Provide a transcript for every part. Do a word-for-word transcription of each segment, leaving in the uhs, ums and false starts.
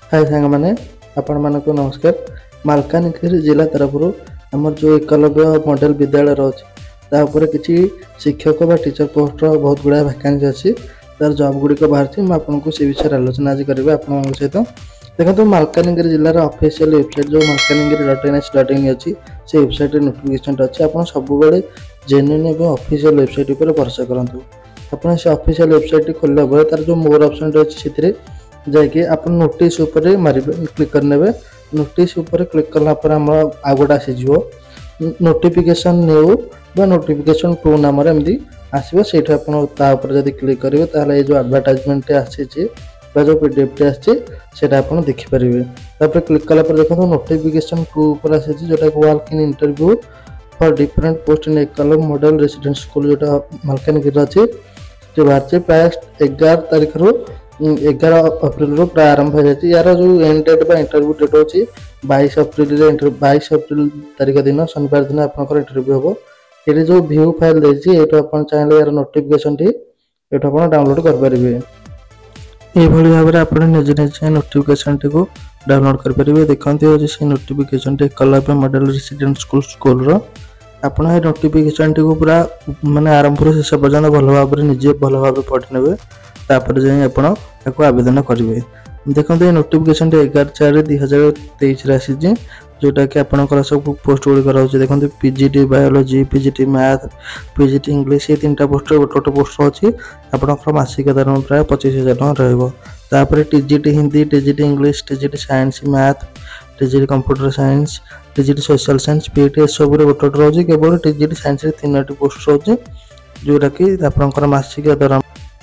हाय सांग मैंने आपण मानक नमस्कार। मालकानगिरी जिला तरफ आमर जो एकलव्य मॉडल विद्यालय रही किसी शिक्षक व टीचर पोस्ट बहुत गुड़ा वैकेंसी अच्छी तार जॉब गुड़िक बाहर मुझे से विषय आलोचना आज करेंगे आपण सहित। देखो मालकानगिरी जिलार ऑफिशियल वेबसाइट जो Malkangiri dot N H dot in अच्छी से वेबसाइट नोटिफिकेशन अच्छी आप सब जेन्युइन और ऑफिशियल वेबसाइट पर भरोसा करूँ। आप से ऑफिशियल वेबसाइट खोलला बेले तार जो मोर ऑप्शन अच्छी से जाकि आप नोटिस ऊपर मारे क्लिक करने नोटिस ऊपर क्लिक कला आम आउ गोटे आसीज नोटिफिकेशन न्यू बा नोटिफिकेशन टू नाम एमती आसो से जब क्लिक करेंगे तो ये जो एडवर्टाइजमेंट आसी जो पीडीएफ टी आसा आप देखिपारे। तापर क्लिक कला देखो नोटिफिकेशन टू ऊपर आसी जोटा walk in interview for different post in एकल मॉडल रेसिडेंट स्कूल जो मालकानगिरी अच्छे जो बाहर प्राय एगार तारीख रू एगार अप्रैल रू प्राय आरंभ हो जाए। यार जो एंड डेट बा इंटरव्यू डेट अच्छी बाईस अप्रैल बाईस अप्रैल तारीख दिन शनिवार दिन आपंकर इंटरव्यू हम। ये जो व्यू फाइल देती ये चाहिए यार नोटिफिकेशन टी ये डाउनलोड करेंगे। ये भाव में आप निजे निजे नोटिफिकेशन टी को डाउनलोड करेंगे। देखते से नोटिफिकेशन टी Eklavya model resident school school आप नोटिफिकेशन टी को पूरा माने आरंभ शेष पर्यटन भल भाव निजे भल भाव पढ़ी ने तापर जाए आप आवेदन करेंगे। देखो ये नोटिफिकेशन टी एगार चार दुई हजार तेईस आसी जोटा कि आपंकर सब पोस्ट गुड़िक रोचे। देखो PGT biology PGT math PGT English ये तीन पोस्ट गोटे गोटे पोस्ट अच्छी आपंकर मासिक दरमा प्राय पच्चीस हजार टाँग रही। TGT Hindi TGT English TGT science math TGT computer science TGT social science PT सब गोटे गोटे रोचे। केवल टीजीटी साइंस तीन पोस्ट रोचे जोटा कि आपंकर मासिक दरमा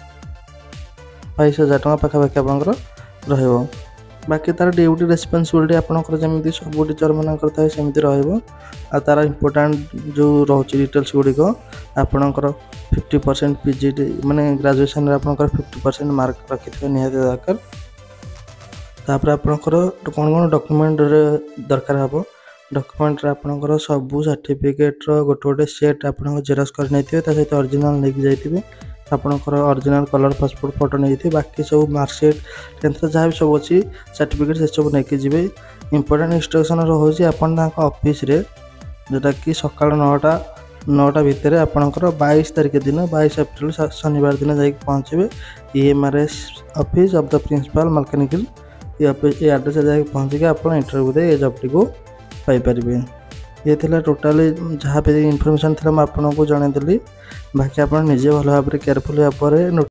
बाईस हजार टाँग पाखापाखि आपंकर रही। बाकी तार ड्यूटी रेस्पॉन्सिबिलिटी आपंकर जमी सब टीचर मानकर थाए सेमती रहा। तार इम्पोर्टाट जो रोचे डिटेल्स गुड़िक आपंकर फिफ्टी परसेंट पीजीटी माने ग्रेजुएशन आपंकर फिफ्टी परसेंट मार्क रखि निहाती दरकार। तापर आपंकर कौन कौन डॉक्यूमेंट दरकार हम डॉक्यूमेंट आपंकर सबू सर्टिफिकेट गोटे गोटे सेट आप जेरक्स कर सहित ओरिजिनल लेके जाइए आपंकर ओरिजिनल कलर पासपोर्ट फोटो नहीं बाकी सब मार्कसीट टेन्थ जहाँ भी सब अच्छी सर्टिफिकेट से सब नहीं जी। इंपोर्टेंट इंस्ट्रक्शन रोचे ऑफिस रे जोटा कि सका नौटा नौटा भितर आपंकर बाईस तारीख दिन बाईस अप्रैल शनिवार दिन जाकि पहुँचे EMRS office of the principal Malkangiri ये एड्रेस जाकि पहुँचिक आप इंटरव्यू दे जॉब टी को पाइपर। ये थिला टोटाली जहाँ भी इनफॉरमेशन थी आपको जनईदेली बाकी आप निजे भल भाव केयरफुल भाव